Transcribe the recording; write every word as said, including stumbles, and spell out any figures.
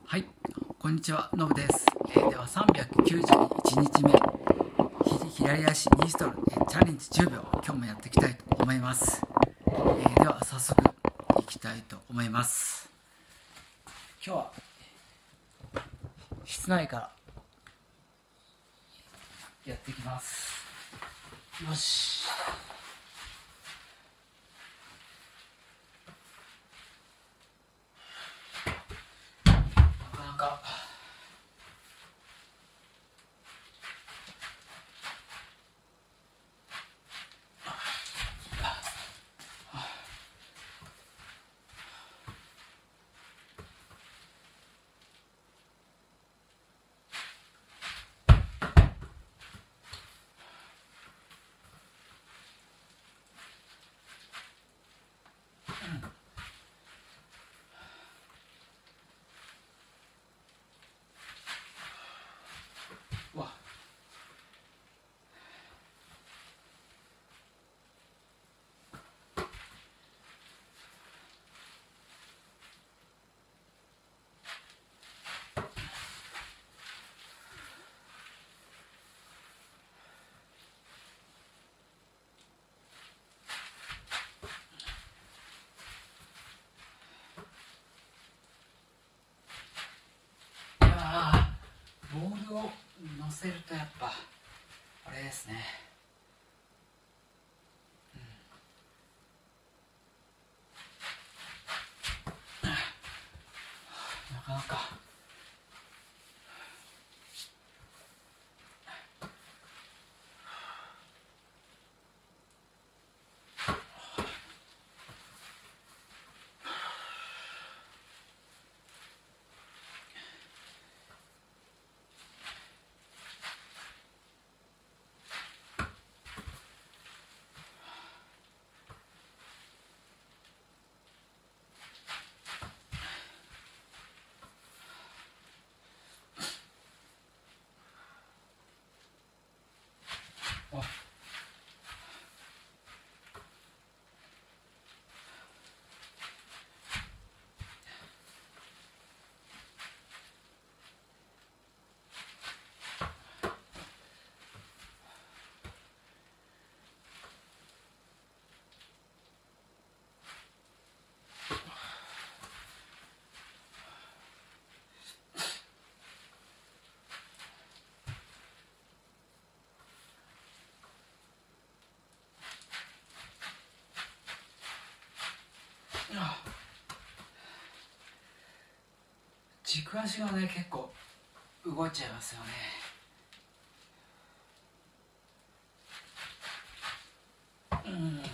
はい、こんにちは、のぶです。えー、ではさんびゃくきゅうじゅういちにちめ、ひ左足にストロー、えー、チャレンジじゅうびょう、今日もやっていきたいと思います。えー、では早速いきたいと思います。今日は室内からやっていきます。よし。なかなかわいやー、ボールを乗せるとやっぱあれですね。なかなか軸足がね結構動いちゃいますよね。うん